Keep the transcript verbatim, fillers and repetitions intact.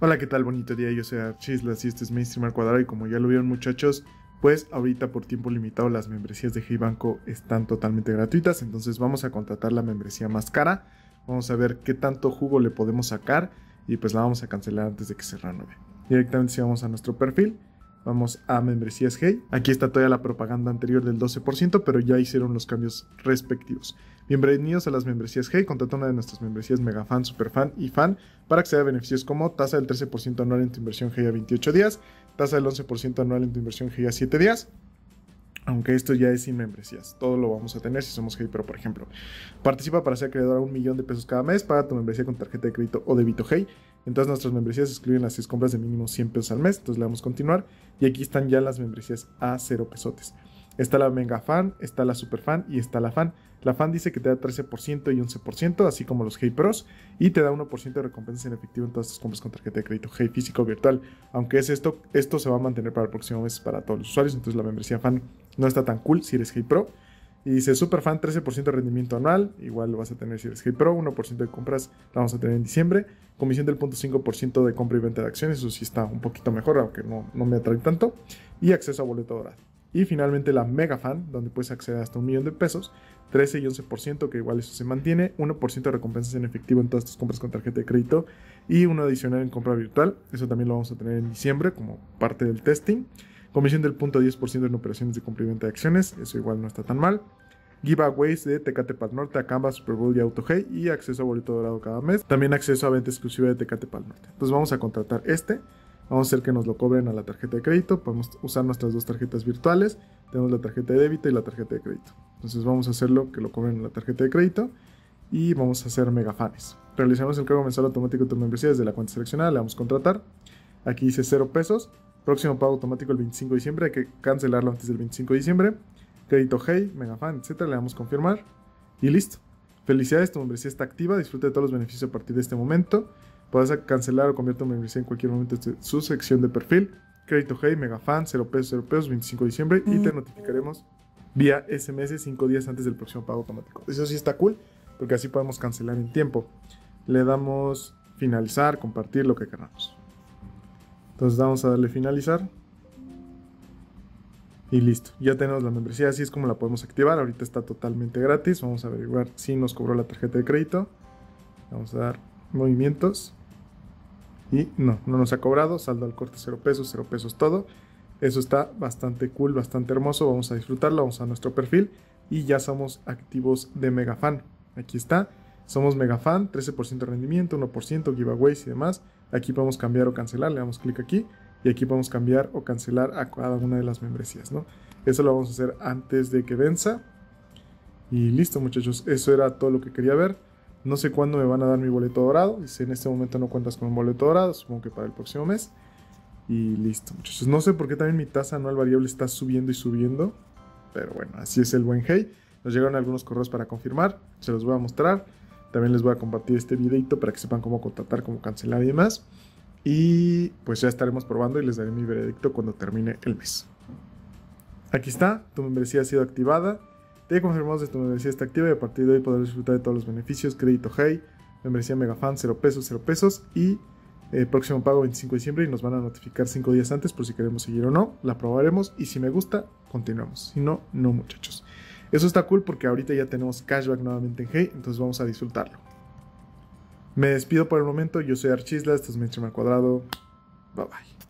Hola, ¿qué tal? Bonito día, yo soy Archislas y este es Mainstream al Cuadrado y como ya lo vieron muchachos, pues ahorita por tiempo limitado las membresías de Hey Banco están totalmente gratuitas, entonces vamos a contratar la membresía más cara, vamos a ver qué tanto jugo le podemos sacar y pues la vamos a cancelar antes de que se renueve. Directamente si vamos a nuestro perfil, vamos a membresías Hey, aquí está todavía la propaganda anterior del doce por ciento, pero ya hicieron los cambios respectivos. Bienvenidos a las membresías Hey, contrata una de nuestras membresías Megafan, Superfan y Fan para acceder a beneficios como tasa del trece por ciento anual en tu inversión Hey a veintiocho días, tasa del once por ciento anual en tu inversión Hey a siete días, aunque esto ya es sin membresías, todo lo vamos a tener si somos Hey Pro, por ejemplo. Participa para ser acreedor a un millón de pesos cada mes, paga tu membresía con tarjeta de crédito o débito Hey. En todas nuestras membresías excluyen las seis compras de mínimo cien pesos al mes, entonces le damos a continuar y aquí están ya las membresías a cero pesotes. Está la Megafan, está la Superfan y está la Fan. La Fan dice que te da trece por ciento y once por ciento, así como los Hey Pros, y te da uno por ciento de recompensa en efectivo en todas tus compras con tarjeta de crédito Hey físico o virtual. Aunque es esto, esto se va a mantener para el próximo mes para todos los usuarios, entonces la membresía Fan no está tan cool si eres Hey Pro. Y dice Superfan, trece por ciento de rendimiento anual, igual lo vas a tener si eres Hey Pro, uno por ciento de compras la vamos a tener en diciembre, comisión del zero punto cinco por ciento de compra y venta de acciones, eso sí está un poquito mejor, aunque no, no me atrae tanto, y acceso a boleto dorado. Y finalmente la Megafan, donde puedes acceder hasta un millón de pesos, trece y once por ciento, que igual eso se mantiene, uno por ciento de recompensas en efectivo en todas tus compras con tarjeta de crédito y uno adicional en compra virtual, eso también lo vamos a tener en diciembre como parte del testing. Comisión del zero punto diez por ciento en operaciones de compra y venta de acciones, eso igual no está tan mal. Giveaways de Tecate Pal Norte, Acamba, Super Bowl y Auto Hey y acceso a boleto dorado cada mes. También acceso a venta exclusiva de Tecate Pal Norte. Entonces vamos a contratar este. Vamos a hacer que nos lo cobren a la tarjeta de crédito. Podemos usar nuestras dos tarjetas virtuales. Tenemos la tarjeta de débito y la tarjeta de crédito. Entonces vamos a hacerlo que lo cobren a la tarjeta de crédito. Y vamos a hacer megafanes. Realizamos el cargo mensual automático de tu membresía desde la cuenta seleccionada. Le damos contratar. Aquí dice cero pesos. Próximo pago automático el veinticinco de diciembre. Hay que cancelarlo antes del veinticinco de diciembre. Crédito Hey, Megafan, etcétera. Le damos confirmar. Y listo. Felicidades, tu membresía está activa. Disfruta de todos los beneficios a partir de este momento. Puedes cancelar o cambiar tu membresía en cualquier momento de su sección de perfil. Crédito Hey, Megafan, cero pesos, cero pesos, veinticinco de diciembre. Y te notificaremos vía S M S cinco días antes del próximo pago automático. Eso sí está cool, porque así podemos cancelar en tiempo. Le damos finalizar, compartir, lo que queramos. Entonces vamos a darle finalizar. Y listo, ya tenemos la membresía, así es como la podemos activar. Ahorita está totalmente gratis. Vamos a averiguar si nos cobró la tarjeta de crédito. Vamos a dar movimientos. Y no, no nos ha cobrado. Saldo al corte cero pesos, cero pesos todo. Eso está bastante cool, bastante hermoso. Vamos a disfrutarlo, vamos a nuestro perfil. Y ya somos activos de Megafan. Aquí está, somos Megafan, trece por ciento de rendimiento, uno por ciento, giveaways y demás. Aquí podemos cambiar o cancelar, le damos clic aquí. Y aquí podemos cambiar o cancelar a cada una de las membresías, ¿no? Eso lo vamos a hacer antes de que venza. Y listo, muchachos. Eso era todo lo que quería ver. No sé cuándo me van a dar mi boleto dorado. Y si en este momento no cuentas con un boleto dorado, supongo que para el próximo mes. Y listo, muchachos. No sé por qué también mi tasa anual variable está subiendo y subiendo. Pero bueno, así es el buen Hey. Nos llegaron algunos correos para confirmar. Se los voy a mostrar. También les voy a compartir este videito para que sepan cómo contratar, cómo cancelar y demás. Y pues ya estaremos probando y les daré mi veredicto cuando termine el mes. Aquí está, tu membresía ha sido activada. Te confirmamos que tu membresía está activa y a partir de hoy podrás disfrutar de todos los beneficios. Crédito Hey, membresía Megafan, cero pesos, cero pesos. Y eh, próximo pago veinticinco de diciembre y nos van a notificar cinco días antes por si queremos seguir o no. La probaremos y si me gusta, continuamos. Si no, no, muchachos. Eso está cool porque ahorita ya tenemos cashback nuevamente en Hey, entonces vamos a disfrutarlo. Me despido por el momento, yo soy Archislas, esto es Mainstream al Cuadrado, bye bye.